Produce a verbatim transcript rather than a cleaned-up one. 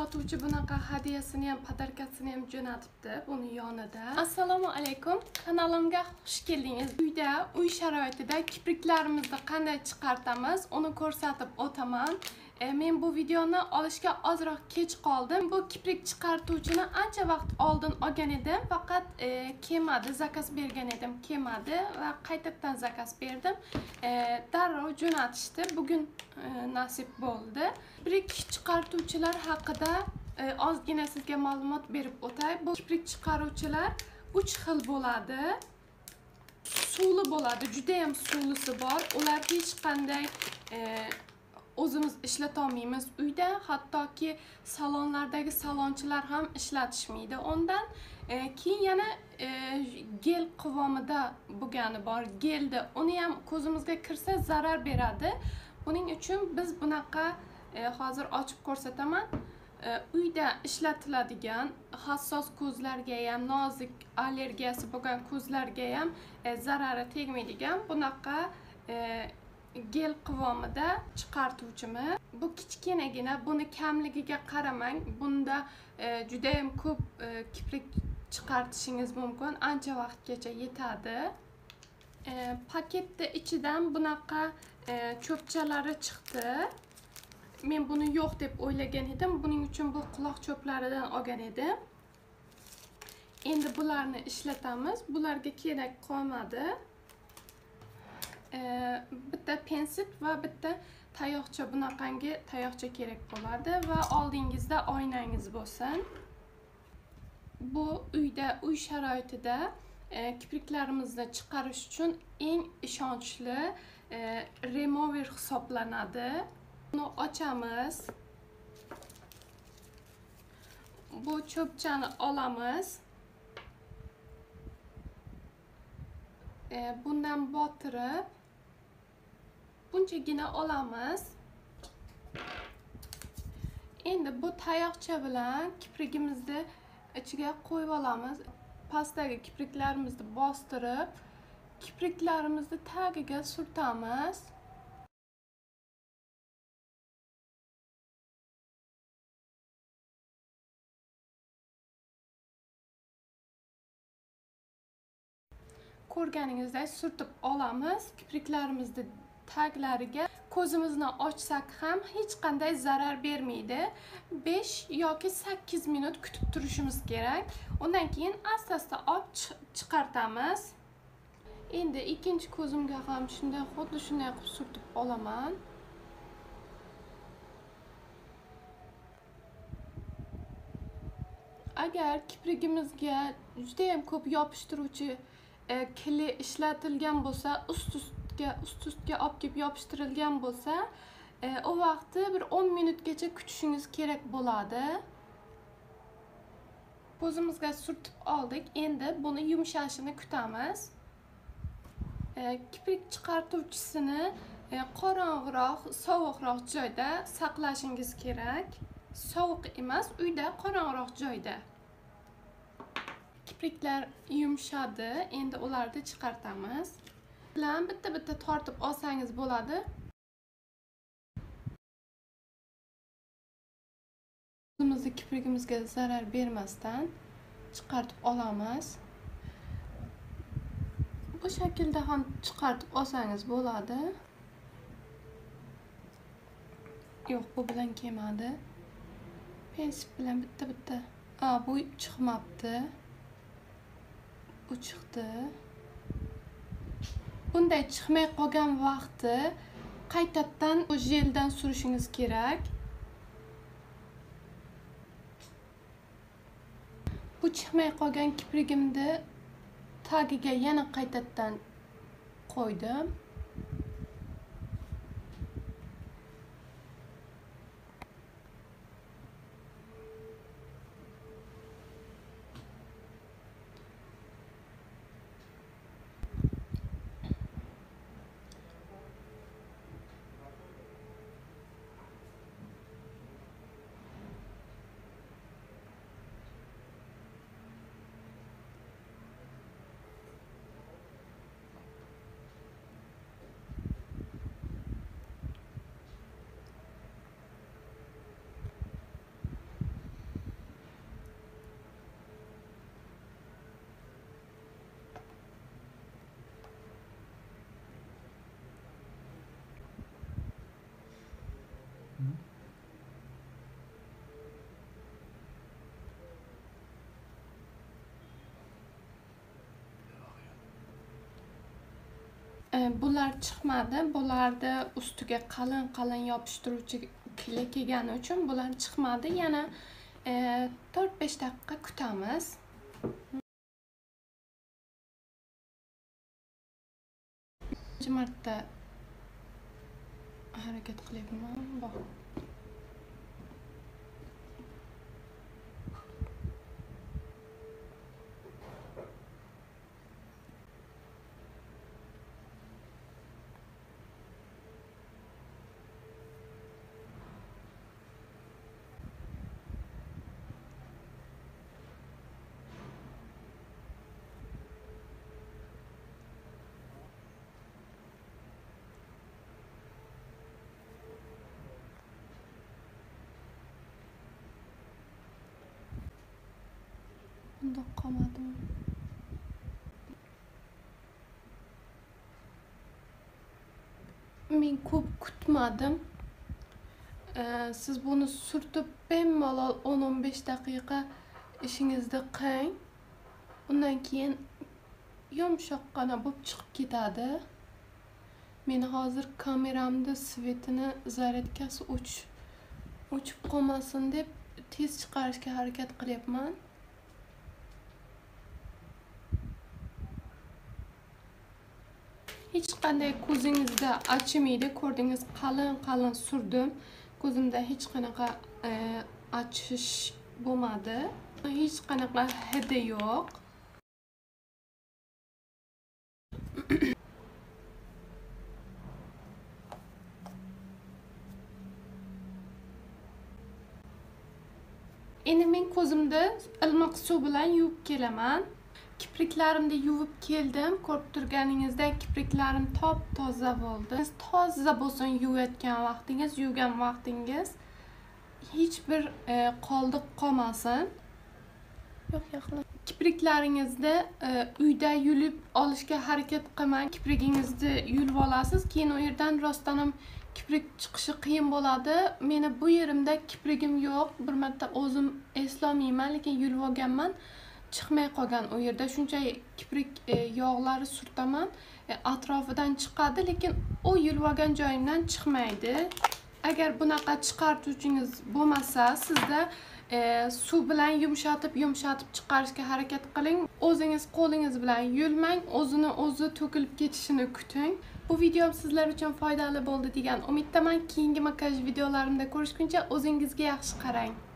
sotuvchi bunaqa hadiyasini ham, podarkasini ham jo'natibdi buni yonida. Assalomu alaykum. Kanalimga xush keldingiz. Uyda, uy sharoitida kipriklarimizni qanday chiqartamiz, uni ko'rsatib o'taman. E, men bu videoni olishga ozroq kech qoldim. Bu kiprik chiqartuvchini ancha vaqt oldin olgan edim, faqat e, kelmadi, zakaz bergan edim, kelmadi va qaytadan zakaz berdim. E, darrov jo'natishdi. Bugun e, nasib bo'ldi. Kiprik chiqartuvchilar haqida e, ozgina sizga ma'lumot berib o'tay. Bu kiprik chiqaruvchilar uch xil bo'ladi. Suvli bo'ladi, juda ham suvlisi bor. Ular hech qanday e, o'zimiz ishlatolmaymiz uyda, hattoki salonlardagi salonchilar ham ishlatishmaydi. Ondan e, keyin yana e, gel quvomida bo'lgani bor. Gelda uni ham ko'zimizga kirsa zarar beradi. Buning uchun biz bunaqa e, hozir ochib ko'rsataman. E, uyda ishlatiladigan hassos ko'zlarga ham, nozik allergiyasi bo'lgan ko'zlarga ham e, zarari tegmaydigan bunaqa e, gel quvomida chiqartuvchimiz. Bu kichkinagina, buni kamligiga qaramang. Bunda e, juda ham ko'p e, kiprik chiqartishingiz mumkin. Ancha vaqtgacha yetadi. E, paketda ichidan bunaqa e, cho'pchalari chiqdi. Men buni yo'q deb o'ylagan edim. Buning uchun bu quloq cho'plaridan olgan edim. Endi bularni ishlatamiz. Bularga kerak qolmadi. Ee, bitta pensil va bitta tayoqcha, bunaqangi tayoqcha kerak bo'ladi va oldingizda oynangiz bo'lsin. Bu uyda, uy sharoitida e, kipriklarimizni chiqarish uchun eng ishonchli e, remover hisoblanadi. Buni ochamiz. Bu cho'pchani olamiz. E, bundan botirib bunchagina olamiz. Endi bu tayoqcha bilan kiprigimizni ichiga qo'yib olamiz. Pastdagi kipriklarimizni bostirib, kipriklarimizni tagiga surtamiz. Ko'rganingizdek surtib olamiz kipriklarimizni taglariga. Ko'zimizni ochsak ham hech qanday zarar bermaydi. besh yoki sakkiz minut kutib turishimiz kerak. Undan keyin asta-asta olib chiqartamiz. Endi ikkinchi ko'zimga ham shunday, xuddi shunday qilib surtib olaman. Agar kiprigimizga juda ham ko'p yopishtiruvchi e, kli ishlatilgan bo'lsa, ust-ustga ust-ustga olib kelib yopishtirilgan bo'lsa, e, o vaqtda bir o'n minutgacha kutishingiz kerak bo'ladi. Ko'zimizga surtib oldik. Endi buni yumshashini kutamiz. E, kiprik chiqartuvchisini e, qorong'iroq, sovuqroq joyda saqlashingiz kerak. Sovuq emas, uyda qorong'iroq joyda. Kipriklar yumshadi. Endi ularni chiqartamiz. Bilan bitta-bitta tortib olsangiz bo'ladi. O'zimizni kiprigimizga zarar bermasdan chiqartib olamiz. Bu shaklda ham chiqartib olsangiz bo'ladi. Yo'q, bu bilan kelmadi. Pensil bilan bitta-bitta. A, bu chiqmabdi. Bu chiqdi. Bunday chiqmay qolgan vaqti qaytadan bu jeldan surishingiz kerak. Bu chiqmay qolgan kiprigimni tagiga yana qaytadan qo'ydim. bular chiqmadi. Bularni ustiga qalin qalin yopishtiruvchi kili kelgani uchun bular chiqmadi. Yana to'rt besh daqiqa kutamiz. Birinchi marta harakat qilyapman. Bak. Bunda qolmadim. Men ko'p kutmadim. Ee, siz buni surtib bemalol o'n o'n besh daqiqa ishingizni qiling. Undan keyin yumshoqqina bo'lib chiqib ketadi. Men hozir kameramda svetini zaryadkasi o'ch o'chib qolmasin deb tez chiqarishga harakat qilyapman. Hech qanday ko'zingizda achimaydi. Ko'rdingiz, qalin qalin surdim. Ko'zimda hech qanaqa e, achish bo'lmadi. Hech qanaqa hidi yo'q. Endi men ko'zimda ilmiq suv bilan yuvib kelaman. Kipriklarimni yuvib keldim. Ko'rib turganingizdek kipriklarim top-toza bo'ldi. Siz toza bo'lsin yuvayotgan vaqtingiz, yuvgan vaqtingiz hech bir e, qoldiq qolmasin. Yo'q, yaxla. Kipriklaringizni e, uyda yulib olishga harakat qilmang. Kiprigingizni yulib olasiz, keyin u yerdan rostdan ham kiprik chiqishi qiyin bo'ladi. Meni bu yerimda kiprigim yo'q. Bir marta o'zim eslolmayman, lekin yulib olganman. Chiqmay qolgan u yerda. Shuncha kiprik e, yog'lari surtaman, e, atrofidan chiqadi, lekin u yulib olgan joyimdan chiqmaydi. Agar bunaqa chiqaruvchingiz bo'lmasa, sizda e, suv bilan yumshatib yumshatib chiqarishga harakat qiling. O'zingiz qo'lingiz bilan yulmang, o'zini o'zi to'kilib ketishini kuting. Bu videom sizlar uchun foydali bo'ldi degan umiddaman. Keyingi makiyaj videolarimda ko'rishguncha o'zingizga yaxshi qarang.